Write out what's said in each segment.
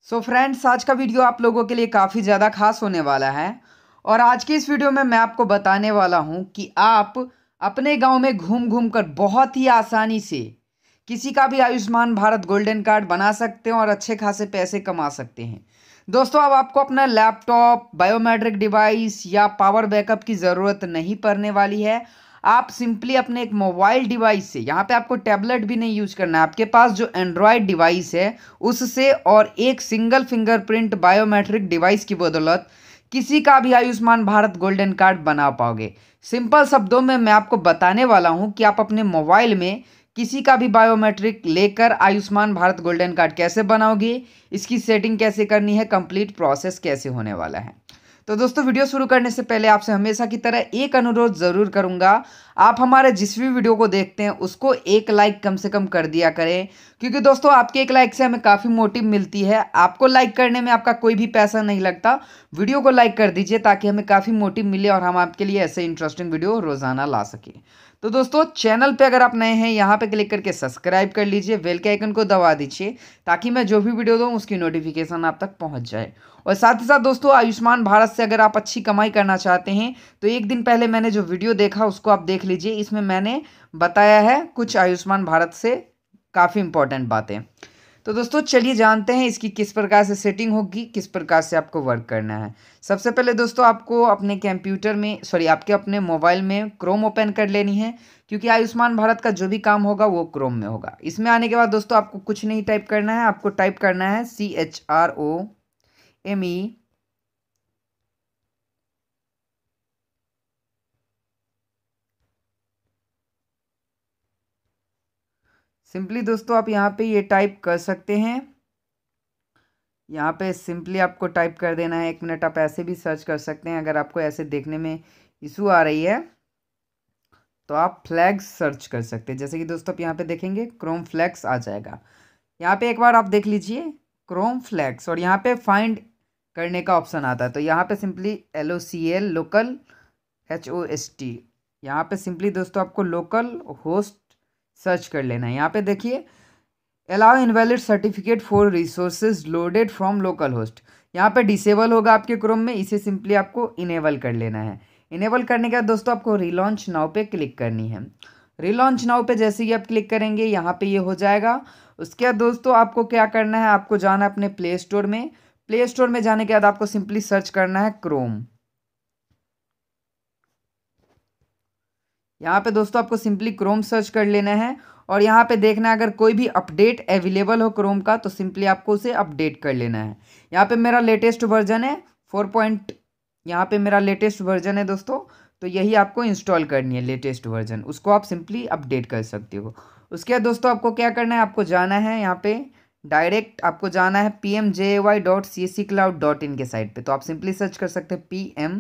So friends, आज का video आप लोगों के लिए काफ़ी ज़्यादा खास होने वाला है। और आज के इस वीडियो में मैं आपको बताने वाला हूं कि आप अपने गांव में घूम घूम कर बहुत ही आसानी से किसी का भी आयुष्मान भारत गोल्डन कार्ड बना सकते हैं और अच्छे खासे पैसे कमा सकते हैं। दोस्तों, अब आपको अपना लैपटॉप, बायोमेट्रिक डिवाइस या पावर बैकअप की ज़रूरत नहीं पड़ने वाली है। आप सिंपली अपने एक मोबाइल डिवाइस से, यहाँ पे आपको टैबलेट भी नहीं यूज करना है, आपके पास जो एंड्रॉयड डिवाइस है उससे और एक सिंगल फिंगरप्रिंट बायोमेट्रिक डिवाइस की बदौलत किसी का भी आयुष्मान भारत गोल्डन कार्ड बना पाओगे। सिंपल शब्दों में मैं आपको बताने वाला हूं कि आप अपने मोबाइल में किसी का भी बायोमेट्रिक लेकर आयुष्मान भारत गोल्डन कार्ड कैसे बनाओगे, इसकी सेटिंग कैसे करनी है, कंप्लीट प्रोसेस कैसे होने वाला है। तो दोस्तों, वीडियो शुरू करने से पहले आपसे हमेशा की तरह एक अनुरोध ज़रूर करूंगा। आप हमारे जिस भी वीडियो को देखते हैं उसको एक लाइक कम से कम कर दिया करें, क्योंकि दोस्तों आपके एक लाइक से हमें काफ़ी मोटिव मिलती है। आपको लाइक करने में आपका कोई भी पैसा नहीं लगता। वीडियो को लाइक कर दीजिए ताकि हमें काफ़ी मोटिव मिले और हम आपके लिए ऐसे इंटरेस्टिंग वीडियो रोज़ाना ला सकें। तो दोस्तों, चैनल पे अगर आप नए हैं, यहाँ पे क्लिक करके सब्सक्राइब कर लीजिए, बेल के आइकन को दबा दीजिए ताकि मैं जो भी वीडियो दूँ उसकी नोटिफिकेशन आप तक पहुँच जाए। और साथ ही साथ दोस्तों, आयुष्मान भारत से अगर आप अच्छी कमाई करना चाहते हैं तो एक दिन पहले मैंने जो वीडियो देखा उसको आप देख लीजिए। इसमें मैंने बताया है कुछ आयुष्मान भारत से काफ़ी इंपॉर्टेंट बातें। तो दोस्तों, चलिए जानते हैं इसकी किस प्रकार से सेटिंग होगी, किस प्रकार से आपको वर्क करना है। सबसे पहले दोस्तों, आपको अपने कंप्यूटर में आपके अपने मोबाइल में क्रोम ओपन कर लेनी है, क्योंकि आयुष्मान भारत का जो भी काम होगा वो क्रोम में होगा। इसमें आने के बाद दोस्तों आपको कुछ नहीं टाइप करना है, आपको टाइप करना है CHROME सिंपली दोस्तों आप यहाँ पे ये टाइप कर सकते हैं। यहाँ पे सिंपली आपको टाइप कर देना है। 1 मिनट आप ऐसे भी सर्च कर सकते हैं। अगर आपको ऐसे देखने में इशू आ रही है तो आप फ्लैग्स सर्च कर सकते हैं। जैसे कि दोस्तों आप यहाँ पे देखेंगे क्रोम फ्लैग्स आ जाएगा। यहाँ पे एक बार आप देख लीजिए क्रोम फ्लैग्स, और यहाँ पे फाइंड करने का ऑप्शन आता है। तो यहाँ पे सिंपली LOCL लोकल HOST, यहाँ पे सिंपली दोस्तों आपको लोकल होस्ट सर्च कर लेना है। यहाँ पे देखिए allow invalid certificate for resources loaded from localhost, यहाँ पे डिसेबल होगा आपके क्रोम में, इसे सिंपली आपको इनेबल कर लेना है। इनेबल करने के बाद दोस्तों आपको रिलॉन्च नाउ पे क्लिक करनी है। रिलॉन्च नाउ पे जैसे ही आप क्लिक करेंगे यहाँ पे ये हो जाएगा। उसके बाद दोस्तों आपको क्या करना है, आपको जाना है अपने प्ले स्टोर में। प्ले स्टोर में जाने के बाद आपको सिंपली सर्च करना है क्रोम। यहाँ पे दोस्तों आपको सिंपली क्रोम सर्च कर लेना है और यहाँ पे देखना है अगर कोई भी अपडेट अवेलेबल हो क्रोम का तो सिंपली आपको उसे अपडेट कर लेना है। यहाँ पे मेरा लेटेस्ट वर्जन है 4. यहाँ पे मेरा लेटेस्ट वर्जन है दोस्तों, तो यही आपको इंस्टॉल करनी है लेटेस्ट वर्जन, उसको आप सिंपली अपडेट कर सकते हो। उसके बाद दोस्तों आपको क्या करना है, आपको जाना है यहाँ पे डायरेक्ट आपको जाना है pmjay.csccloud.in के साइट पे। तो आप सिंपली सर्च कर सकते हैं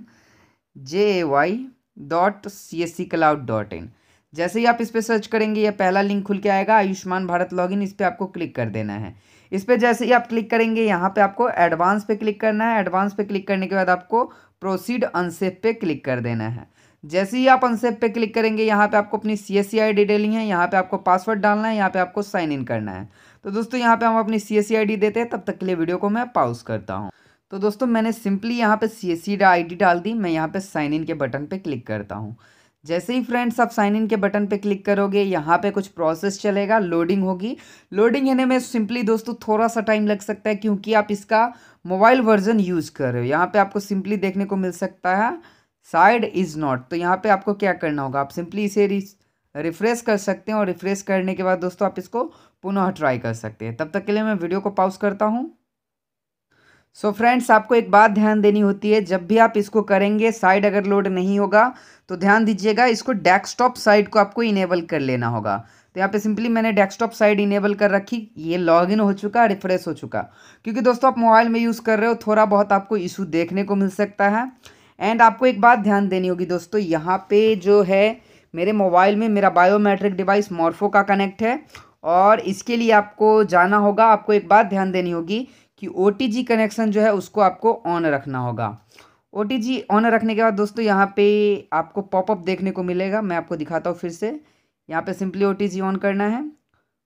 pmjay.csccloud.in। जैसे ही आप इस पर सर्च करेंगे ये पहला लिंक खुल के आएगा, आयुष्मान भारत लॉगिन, इस पर आपको क्लिक कर देना है। इस पर जैसे ही आप क्लिक करेंगे यहाँ पे आपको एडवांस पे क्लिक करना है। एडवांस पे क्लिक करने के बाद आपको प्रोसीड अनसेप पे क्लिक कर देना है। जैसे ही आप अनसेप पे क्लिक करेंगे यहाँ पे आपको अपनी CSC ID डालनी है, यहाँ पे आपको पासवर्ड डालना है, यहाँ पे आपको साइन इन करना है। तो दोस्तों यहाँ पे हम अपनी CSC ID देते हैं, तब तक के लिए वीडियो को मैं पॉज करता हूँ। तो दोस्तों मैंने सिंपली यहाँ पे CSC ID डाल दी। मैं यहाँ पे साइन इन के बटन पे क्लिक करता हूँ। जैसे ही फ्रेंड्स आप साइन इन के बटन पे क्लिक करोगे यहाँ पे कुछ प्रोसेस चलेगा, लोडिंग होगी। लोडिंग होने में सिंपली दोस्तों थोड़ा सा टाइम लग सकता है, क्योंकि आप इसका मोबाइल वर्जन यूज़ कर रहे हो। यहाँ पे आपको सिंपली देखने को मिल सकता है साइड इज़ नॉट। तो यहाँ पे आपको क्या करना होगा, आप सिंपली इसे रिफ्रेश कर सकते हैं और रिफ्रेश करने के बाद दोस्तों आप इसको पुनः ट्राई कर सकते हैं। तब तक के लिए मैं वीडियो को पॉज करता हूँ। सो फ्रेंड्स, आपको एक बात ध्यान देनी होती है, जब भी आप इसको करेंगे साइड अगर लोड नहीं होगा तो ध्यान दीजिएगा, इसको डेस्कटॉप साइड को आपको इनेबल कर लेना होगा। तो यहाँ पे सिंपली मैंने डेस्कटॉप साइड इनेबल कर रखी, ये लॉगिन हो चुका, रिफ्रेश हो चुका। क्योंकि दोस्तों आप मोबाइल में यूज़ कर रहे हो, थोड़ा बहुत आपको इशू देखने को मिल सकता है। एंड आपको एक बात ध्यान देनी होगी दोस्तों, यहाँ पे जो है मेरे मोबाइल में मेरा बायोमेट्रिक डिवाइस मॉर्फो का कनेक्ट है, और इसके लिए आपको जाना होगा। आपको एक बात ध्यान देनी होगी कि OTG कनेक्शन जो है उसको आपको ऑन रखना होगा। OTG ऑन रखने के बाद दोस्तों यहाँ पे आपको पॉपअप देखने को मिलेगा। मैं आपको दिखाता हूँ फिर से। यहाँ पे सिंपली OTG ऑन करना है।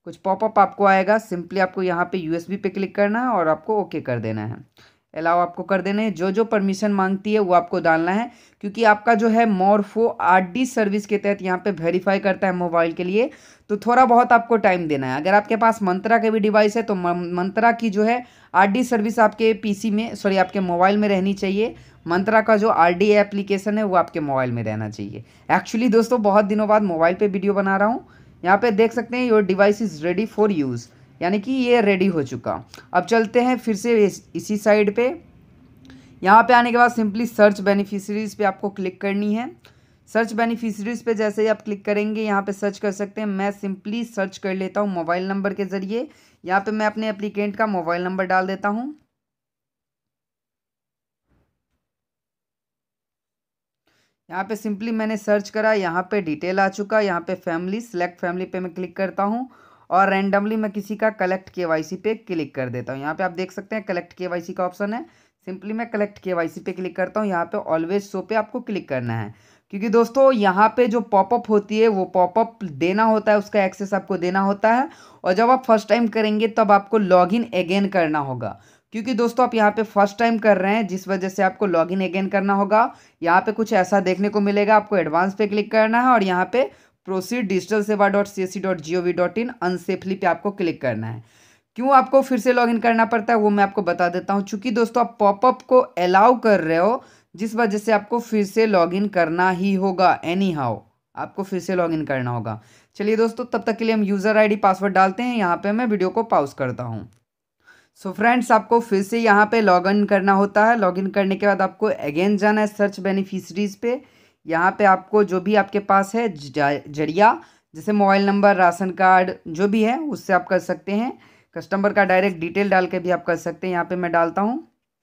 कुछ पॉपअप आपको आएगा। सिंपली आपको यहाँ पे यूएसबी पे क्लिक करना है और आपको ओके कर देना है। अलाउ आपको कर देना है। जो जो परमिशन मांगती है वो आपको डालना है, क्योंकि आपका जो है मॉर्फो आरडी सर्विस के तहत यहाँ पे वेरीफाई करता है मोबाइल के लिए, तो थोड़ा बहुत आपको टाइम देना है। अगर आपके पास मंत्रा के भी डिवाइस है तो मंत्रा की जो है आरडी सर्विस आपके पीसी में, सॉरी आपके मोबाइल में रहनी चाहिए। मंत्रा का जो आरडी एप्लीकेशन है वो आपके मोबाइल में रहना चाहिए। एक्चुअली दोस्तों बहुत दिनों बाद मोबाइल पे वीडियो बना रहा हूँ। यहाँ पे देख सकते हैं your device is ready for use, यानी कि ये रेडी हो चुका। अब चलते हैं फिर से इसी साइड पे। यहाँ पे आने के बाद सिंपली सर्च बेनिफिशरीज़ पे आपको क्लिक करनी है। सर्च बेनिफिशरीज़ पे जैसे ही आप क्लिक करेंगे यहाँ पे सर्च कर सकते हैं। मैं सिंपली सर्च कर लेता हूँ मोबाइल नंबर के ज़रिए। यहाँ पे मैं अपने एप्लीकेंट का मोबाइल नंबर डाल देता हूँ। यहाँ पे सिंपली मैंने सर्च करा, यहाँ पे डिटेल आ चुका। यहाँ पे फैमिली, सिलेक्ट फैमिली पे मैं क्लिक करता हूँ और रैंडमली मैं किसी का कलेक्ट केवाईसी पे क्लिक कर देता हूँ। यहाँ पे आप देख सकते हैं कलेक्ट केवाईसी का ऑप्शन है। सिंपली मैं कलेक्ट केवाईसी पे क्लिक करता हूँ। यहाँ पे ऑलवेज शो पे आपको क्लिक करना है, क्योंकि दोस्तों यहाँ पे जो पॉपअप होती है वो पॉपअप देना होता है, उसका एक्सेस आपको देना होता है। और जब आप फर्स्ट टाइम करेंगे तब आपको लॉगिन अगेन करना होगा, क्योंकि दोस्तों आप यहाँ पे फर्स्ट टाइम कर रहे हैं जिस वजह से आपको लॉगिन अगेन करना होगा। यहाँ पे कुछ ऐसा देखने को मिलेगा, आपको एडवांस पे क्लिक करना है और यहाँ पे प्रोसीड डिजिटल सेवा .csc.gov.in अनसेफली पे आपको क्लिक करना है। क्यों आपको फिर से लॉगिन करना पड़ता है वो मैं आपको बता देता हूँ। चूंकि दोस्तों आप पॉपअप को अलाउ कर रहे हो, जिस वजह से आपको फिर से लॉगिन करना ही होगा। एनी हाउ आपको फिर से लॉगिन करना होगा। चलिए दोस्तों तब तक के लिए हम यूज़र आईडी पासवर्ड डालते हैं। यहाँ पे मैं वीडियो को पॉज करता हूँ। सो फ्रेंड्स आपको फिर से यहाँ पे लॉगिन करना होता है। लॉगिन करने के बाद आपको अगेन जाना है सर्च बेनिफिशरीज़ पे। यहाँ पे आपको जो भी आपके पास है जरिया, जैसे मोबाइल नंबर, राशन कार्ड, जो भी है उससे आप कर सकते हैं। कस्टमर का डायरेक्ट डिटेल डाल के भी आप कर सकते हैं। यहाँ पे मैं डालता हूँ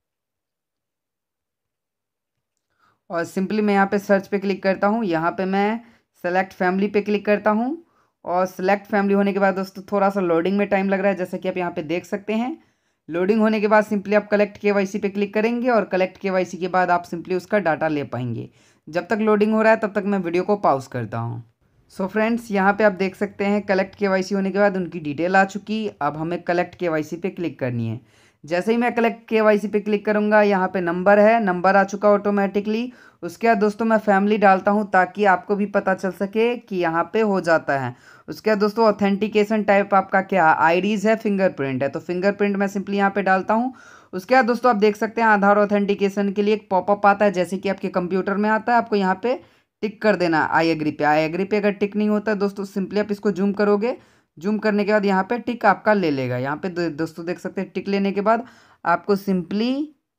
और सिंपली मैं यहाँ पे सर्च पे क्लिक करता हूँ। यहाँ पे मैं सेलेक्ट फैमिली पे क्लिक करता हूँ और सेलेक्ट फैमिली होने के बाद दोस्तों थोड़ा सा लोडिंग में टाइम लग रहा है, जैसा कि आप यहाँ पे देख सकते हैं। लोडिंग होने के बाद सिंपली आप कलेक्ट केवाईसी पे क्लिक करेंगे और कलेक्ट केवाईसी के बाद आप सिंपली उसका डाटा ले पाएंगे। जब तक लोडिंग हो रहा है तब तक मैं वीडियो को पॉज करता हूँ। सो फ्रेंड्स यहाँ पे आप देख सकते हैं कलेक्ट केवाईसी होने के बाद उनकी डिटेल आ चुकी। अब हमें कलेक्ट केवाईसी पे क्लिक करनी है। जैसे ही मैं कलेक्ट केवाईसी पे क्लिक करूँगा यहाँ पे नंबर है, नंबर आ चुका ऑटोमेटिकली। उसके बाद दोस्तों मैं फैमिली डालता हूँ ताकि आपको भी पता चल सके कि यहाँ पे हो जाता है। उसके बाद दोस्तों ऑथेंटिकेशन टाइप आपका क्या आईडीज़ है, फिंगरप्रिंट है, तो फिंगरप्रिंट मैं सिंपली यहाँ पे डालता हूँ। उसके बाद दोस्तों आप देख सकते हैं आधार ऑथेंटिकेशन के लिए एक पॉपअप आता है, जैसे कि आपके कंप्यूटर में आता है। आपको यहाँ पे टिक कर देना आई एग्री पे। आई एग्री पे अगर टिक नहीं होता है दोस्तों सिंपली आप इसको जूम करोगे। जूम करने के बाद यहाँ पे टिक आपका ले लेगा। यहाँ पे दोस्तों देख सकते हैं टिक लेने के बाद आपको सिंपली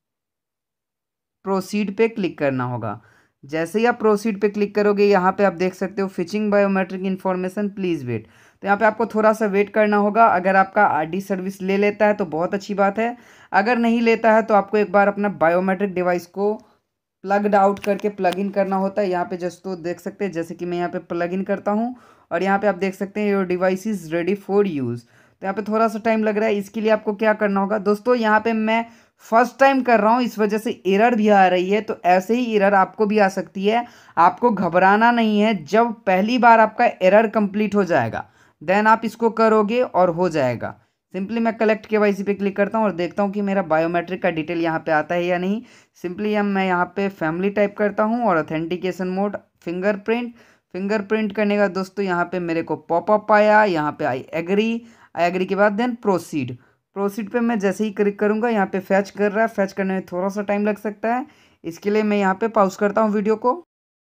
प्रोसीड पे क्लिक करना होगा। जैसे ही आप प्रोसीड पे क्लिक करोगे यहाँ पे आप देख सकते हो fetching biometric information please wait, तो यहाँ पे आपको थोड़ा सा वेट करना होगा। अगर आपका आरडी सर्विस ले लेता है तो बहुत अच्छी बात है, अगर नहीं लेता है तो आपको एक बार अपना बायोमेट्रिक डिवाइस को प्लगड आउट करके प्लग इन करना होता है। यहाँ पे जस्ट तो देख सकते हैं, जैसे कि मैं यहाँ पे प्लग इन करता हूँ और यहाँ पे आप देख सकते हैं your device is ready for use. तो यहाँ पे थोड़ा सा टाइम लग रहा है, इसके लिए आपको क्या करना होगा दोस्तों, यहाँ पे मैं फर्स्ट टाइम कर रहा हूँ इस वजह से एरर भी आ रही है, तो ऐसे ही एरर आपको भी आ सकती है। आपको घबराना नहीं है, जब पहली बार आपका एरर कंप्लीट हो जाएगा देन आप इसको करोगे और हो जाएगा। सिंपली मैं कलेक्ट केवाईसी पे क्लिक करता हूँ और देखता हूँ कि मेरा बायोमेट्रिक का डिटेल यहाँ पे आता है या नहीं। सिंपली मैं यहाँ पे फैमिली टाइप करता हूँ और ऑथेंटिकेशन मोड फिंगरप्रिंट। फिंगरप्रिंट करने का दोस्तों यहाँ पे मेरे को पॉपअप आया, यहाँ पे आई एग्री के बाद देन प्रोसीड। प्रोसीड पे मैं जैसे ही क्लिक करूँगा यहाँ पे फैच कर रहा है, फैच करने में थोड़ा सा टाइम लग सकता है, इसके लिए मैं यहाँ पे पॉज करता हूँ वीडियो को।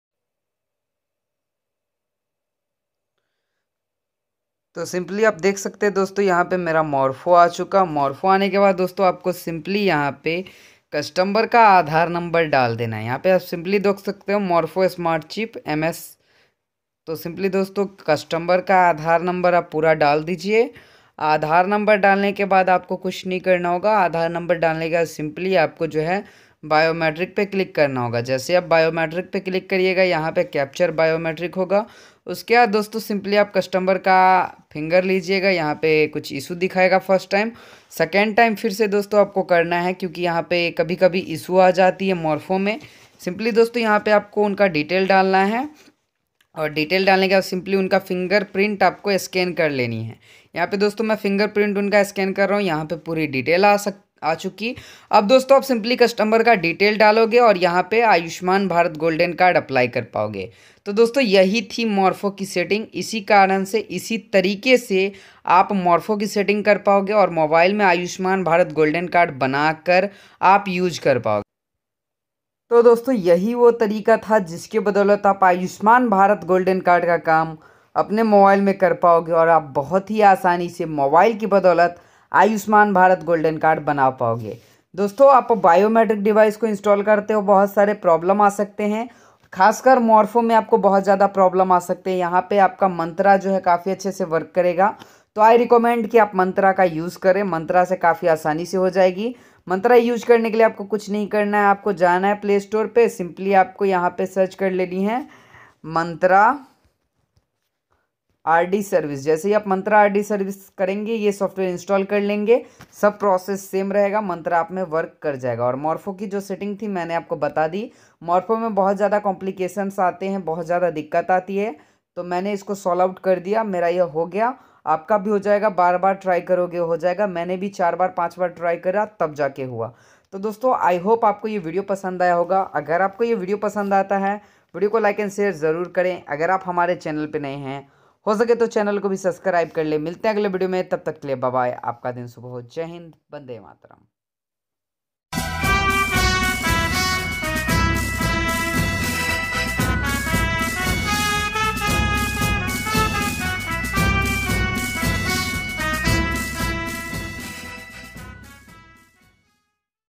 तो सिंपली आप देख सकते हैं दोस्तों यहाँ पे मेरा मॉर्फो आ चुका। मॉर्फो आने के बाद दोस्तों आपको सिंपली यहाँ पे कस्टमर का आधार नंबर डाल देना है। यहाँ पे आप सिंपली देख सकते हो मॉर्फो स्मार्ट चिप MS। तो सिंपली दोस्तों कस्टमर का आधार नंबर आप पूरा डाल दीजिए। आधार नंबर डालने के बाद आपको कुछ नहीं करना होगा। आधार नंबर डालने के बाद सिंपली आपको जो है बायोमेट्रिक पे क्लिक करना होगा। जैसे आप बायोमेट्रिक पे क्लिक करिएगा यहाँ पे कैप्चर बायोमेट्रिक होगा। उसके बाद दोस्तों सिंपली आप कस्टमर का फिंगर लीजिएगा। यहाँ पे कुछ इशू दिखाएगा फर्स्ट टाइम, सेकेंड टाइम फिर से दोस्तों आपको करना है, क्योंकि यहाँ पे कभी कभी इशू आ जाती है मॉर्फो में। सिंपली दोस्तों यहाँ पे आपको उनका डिटेल डालना है और डिटेल डालने के बाद सिंपली उनका फिंगरप्रिंट आपको स्कैन कर लेनी है। यहाँ पे दोस्तों मैं फिंगरप्रिंट उनका स्कैन कर रहा हूँ। यहाँ पे पूरी डिटेल आ चुकी। अब दोस्तों आप सिंपली कस्टमर का डिटेल डालोगे और यहाँ पे Ayushman Bharat golden card apply कर पाओगे। तो दोस्तों यही थी मॉर्फो की सेटिंग। इसी कारण से इसी तरीके से आप मॉर्फो की सेटिंग कर पाओगे और मोबाइल में आयुष्मान भारत गोल्डन कार्ड बनाकर आप यूज कर पाओगे। तो दोस्तों यही वो तरीका था जिसके बदौलत आप आयुष्मान भारत गोल्डन कार्ड का काम अपने मोबाइल में कर पाओगे और आप बहुत ही आसानी से मोबाइल की बदौलत आयुष्मान भारत गोल्डन कार्ड बना पाओगे। दोस्तों आप बायोमेट्रिक डिवाइस को इंस्टॉल करते हो, बहुत सारे प्रॉब्लम आ सकते हैं। खासकर मॉर्फो में आपको बहुत ज़्यादा प्रॉब्लम आ सकते हैं। यहाँ पे आपका मंत्रा जो है काफ़ी अच्छे से वर्क करेगा। तो आई रिकमेंड कि आप मंत्रा का यूज़ करें। मंत्रा से काफ़ी आसानी से हो जाएगी। मंत्रा यूज करने के लिए आपको कुछ नहीं करना है, आपको जाना है प्ले स्टोर पे। सिंपली आपको यहाँ पे सर्च कर लेनी है मंत्रा आरडी सर्विस। जैसे ही आप मंत्रा आरडी सर्विस करेंगे, ये सॉफ्टवेयर इंस्टॉल कर लेंगे, सब प्रोसेस सेम रहेगा, मंत्रा आप में वर्क कर जाएगा। और मॉर्फो की जो सेटिंग थी मैंने आपको बता दी। मॉर्फो में बहुत ज़्यादा कॉम्प्लिकेशंस आते हैं, बहुत ज़्यादा दिक्कत आती है, तो मैंने इसको सॉल्व आउट कर दिया। मेरा ये हो गया, आपका भी हो जाएगा। बार बार ट्राई करोगे हो जाएगा। मैंने भी 4 बार 5 बार ट्राई करा तब जाके हुआ। तो दोस्तों आई होप आपको ये वीडियो पसंद आया होगा। अगर आपको ये वीडियो पसंद आता है, वीडियो को लाइक एंड शेयर ज़रूर करें। अगर आप हमारे चैनल पे नए हैं, हो सके तो चैनल को भी सब्सक्राइब कर ले। मिलते हैं अगले वीडियो में, तब तक के लिए बाय बाय। आपका दिन शुभ हो। जय हिंद, वंदे मातरम।